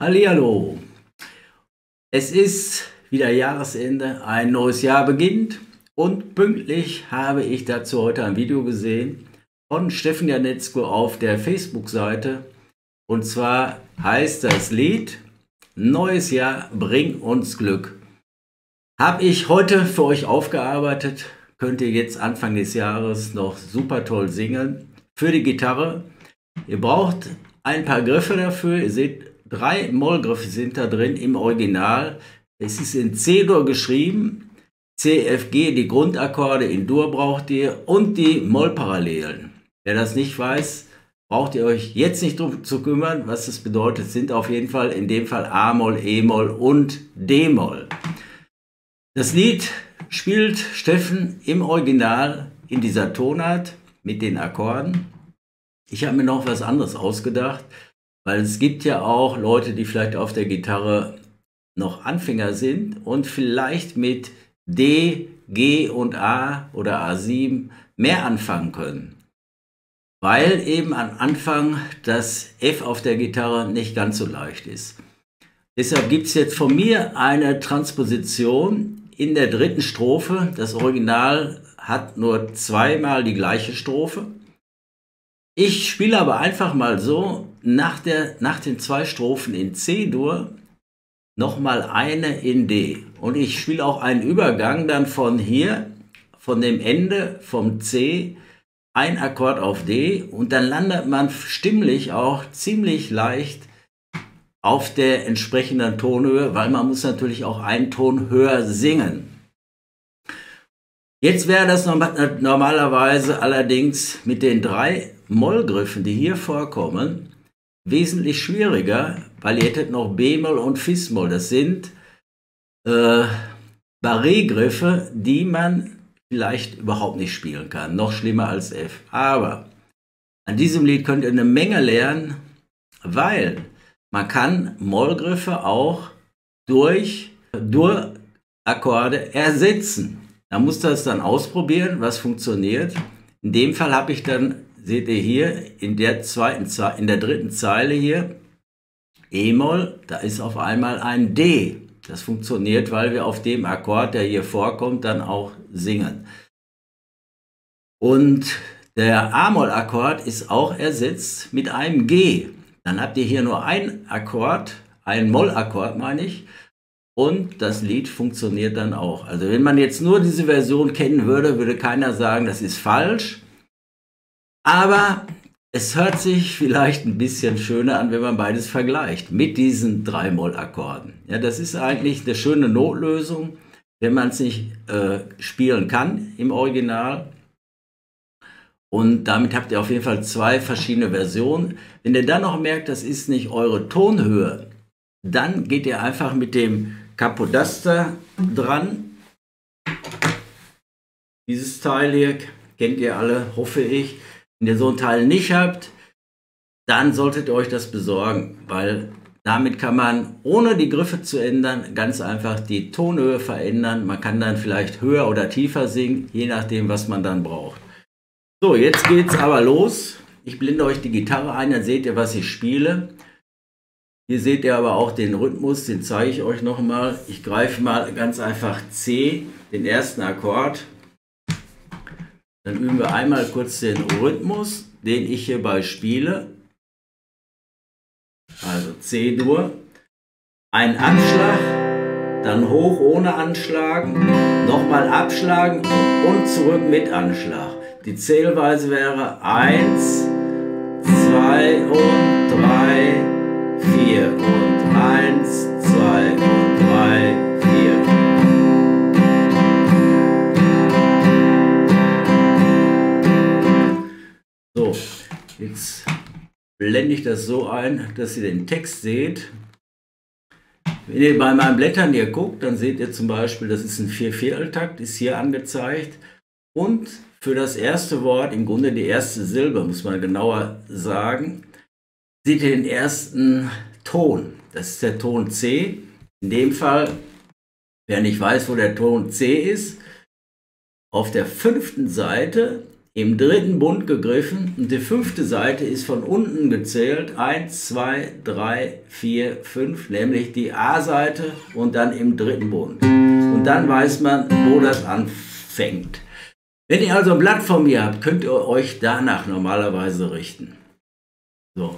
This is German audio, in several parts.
Hallihallo! Es ist wieder Jahresende, ein neues Jahr beginnt und pünktlich habe ich dazu heute ein Video gesehen von Steffen Janetzko auf der Facebook-Seite. Und zwar heißt das Lied Neues Jahr, bring uns Glück. Habe ich heute für euch aufgearbeitet, könnt ihr jetzt Anfang des Jahres noch super toll singen für die Gitarre. Ihr braucht ein paar Griffe dafür, ihr seht, 3 Mollgriffe sind da drin im Original. Es ist in C-Dur geschrieben, C, F, G, die Grundakkorde, in Dur braucht ihr und die Mollparallelen. Wer das nicht weiß, braucht ihr euch jetzt nicht drum zu kümmern, was das bedeutet, sind auf jeden Fall in dem Fall A-Moll, E-Moll und D-Moll. Das Lied spielt Steffen im Original in dieser Tonart mit den Akkorden. Ich habe mir noch was anderes ausgedacht, weil es gibt ja auch Leute, die vielleicht auf der Gitarre noch Anfänger sind und vielleicht mit D, G und A oder A7 mehr anfangen können. Weil eben am Anfang das F auf der Gitarre nicht ganz so leicht ist. Deshalb gibt es jetzt von mir eine Transposition in der 3. Strophe. Das Original hat nur 2-mal die gleiche Strophe. Ich spiele aber einfach mal so, nach den 2 Strophen in C-Dur, nochmal eine in D. Und ich spiele auch einen Übergang dann von hier, von dem Ende vom C, ein Akkord auf D und dann landet man stimmlich auch ziemlich leicht auf der entsprechenden Tonhöhe, weil man muss natürlich auch einen Ton höher singen. Jetzt wäre das normalerweise allerdings mit den 3 Mollgriffen, die hier vorkommen, wesentlich schwieriger, weil ihr hättet noch B-Moll und Fis-Moll. Das sind Barré-Griffe, die man vielleicht überhaupt nicht spielen kann. Noch schlimmer als F. Aber an diesem Lied könnt ihr eine Menge lernen, weil man kann Mollgriffe auch durch Dur-Akkorde ersetzen. Man muss das dann ausprobieren, was funktioniert. In dem Fall habe ich dann, seht ihr hier, in der 3. Zeile hier, E-Moll, da ist auf einmal ein D. Das funktioniert, weil wir auf dem Akkord, der hier vorkommt, dann auch singen. Und der A-Moll-Akkord ist auch ersetzt mit einem G. Dann habt ihr hier nur ein Akkord, ein Moll-Akkord meine ich, und das Lied funktioniert dann auch. Also wenn man jetzt nur diese Version kennen würde, würde keiner sagen, das ist falsch. Aber es hört sich vielleicht ein bisschen schöner an, wenn man beides vergleicht mit diesen 3 Moll-Akkorden. Ja, das ist eigentlich eine schöne Notlösung, wenn man es nicht spielen kann im Original. Und damit habt ihr auf jeden Fall 2 verschiedene Versionen. Wenn ihr dann noch merkt, das ist nicht eure Tonhöhe, dann geht ihr einfach mit dem Capodaster dran. Dieses Teil hier kennt ihr alle, hoffe ich. Wenn ihr so ein Teil nicht habt, dann solltet ihr euch das besorgen, weil damit kann man, ohne die Griffe zu ändern, ganz einfach die Tonhöhe verändern. Man kann dann vielleicht höher oder tiefer singen, je nachdem, was man dann braucht. So, jetzt geht's aber los. Ich blende euch die Gitarre ein, dann seht ihr, was ich spiele. Hier seht ihr aber auch den Rhythmus, den zeige ich euch nochmal. Ich greife mal ganz einfach C, den ersten Akkord. Dann üben wir einmal kurz den Rhythmus, den ich hierbei spiele. Also C-Dur. Ein Anschlag, dann hoch ohne Anschlagen, nochmal abschlagen und zurück mit Anschlag. Die Zählweise wäre 1, 2 und 3, 4 und 1, 2 und 3, 4. So, jetzt blende ich das so ein, dass ihr den Text seht. Wenn ihr bei meinen Blättern hier guckt, dann seht ihr zum Beispiel, das ist ein 4/4-Takt, ist hier angezeigt. Und für das erste Wort, im Grunde die erste Silbe, muss man genauer sagen, seht ihr den ersten Ton. Das ist der Ton C. In dem Fall, wer nicht weiß, wo der Ton C ist, auf der 5. Seite im dritten Bund gegriffen und die 5. Seite ist von unten gezählt. 1, 2, 3, 4, 5, nämlich die A-Seite und dann im dritten Bund. Und dann weiß man, wo das anfängt. Wenn ihr also ein Blatt von mir habt, könnt ihr euch danach normalerweise richten. So.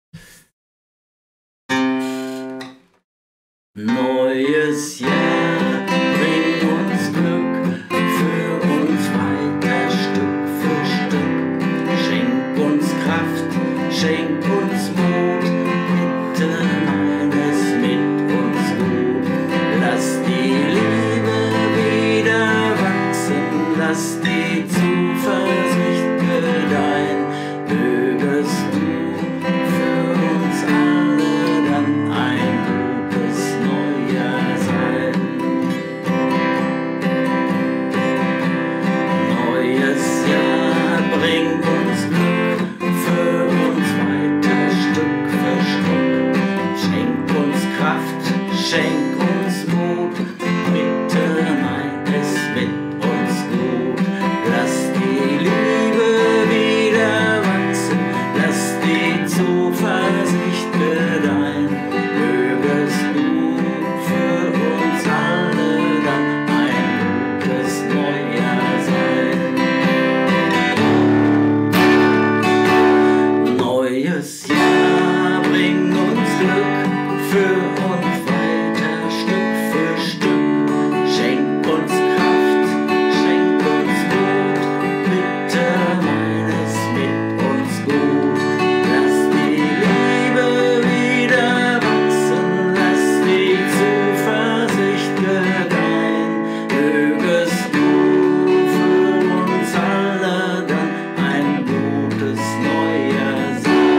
Neues Jahr, bring uns Glück, führ uns weiter Stück für Stück. Schenk uns Kraft, schenk uns Mut, bitte mein es mit uns gut. Lass die Liebe wieder wachsen, lass die Zuversicht gedeihen. Mögest du für uns alle dann ein gutes Neujahr sein. Neues Jahr, bring uns Glück, führ uns weiter Stück für Stück. Schenk uns Kraft, schenk uns Mut, bitte mein es mit uns gut. Lass die Liebe wieder wachsen, lass die Zuversicht gedeihen. Mögest du für uns alle dann ein gutes Neujahr sein. Neues Jahr, bring uns Glück, führ uns weiter Stück für Stück. Schenk uns Kraft, schenk uns Mut, bitte mein es mit uns gut. Lass die Liebe wieder wachsen, lass die Zuversicht gedeihen. Mögest du für uns alle dann ein gutes Neujahr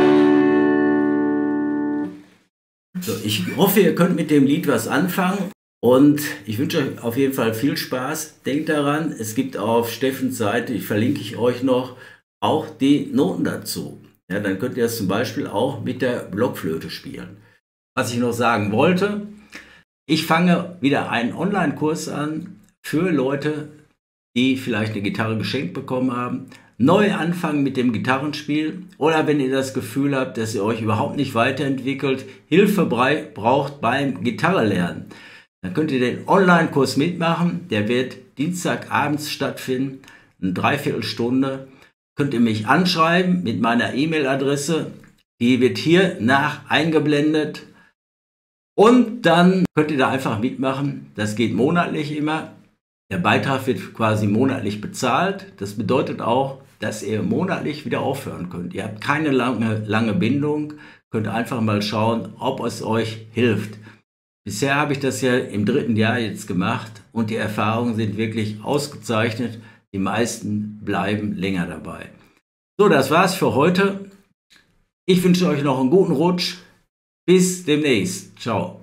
sein. So, ich hoffe, ihr könnt mit dem Lied was anfangen und ich wünsche euch auf jeden Fall viel Spaß. Denkt daran, es gibt auf Steffens Seite, ich verlinke ich euch noch, auch die Noten dazu. Ja, dann könnt ihr das zum Beispiel auch mit der Blockflöte spielen. Was ich noch sagen wollte, ich fange wieder einen Online-Kurs an für Leute, die vielleicht eine Gitarre geschenkt bekommen haben, neu anfangen mit dem Gitarrenspiel oder wenn ihr das Gefühl habt, dass ihr euch überhaupt nicht weiterentwickelt, Hilfe braucht beim Gitarrelernen, dann könnt ihr den Online-Kurs mitmachen. Der wird Dienstagabends stattfinden, eine Dreiviertelstunde. Könnt ihr mich anschreiben mit meiner E-Mail-Adresse, die wird hier nach eingeblendet und dann könnt ihr da einfach mitmachen. Das geht monatlich immer. Der Beitrag wird quasi monatlich bezahlt. Das bedeutet auch, dass ihr monatlich wieder aufhören könnt. Ihr habt keine lange Bindung, könnt einfach mal schauen, ob es euch hilft. Bisher habe ich das ja im 3. Jahr jetzt gemacht und die Erfahrungen sind wirklich ausgezeichnet. Die meisten bleiben länger dabei. So, das war's für heute. Ich wünsche euch noch einen guten Rutsch. Bis demnächst. Ciao.